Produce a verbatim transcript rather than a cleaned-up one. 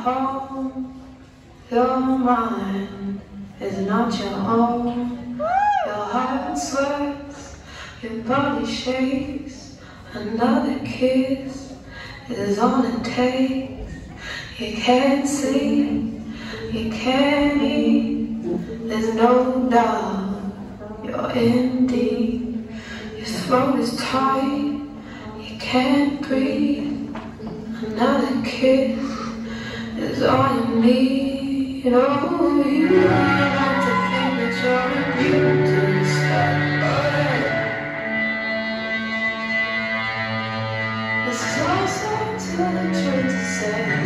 home. Your mind is not your own. Your heart sweats, your body shakes. Another kiss is all it takes. You can't sleep, you can't eat. There's no doubt you're in deep. Your throat is tight, you can't breathe. Another kiss is all you need. Oh, you like to think that you're immune to the stuff. It's closer to the truth to say.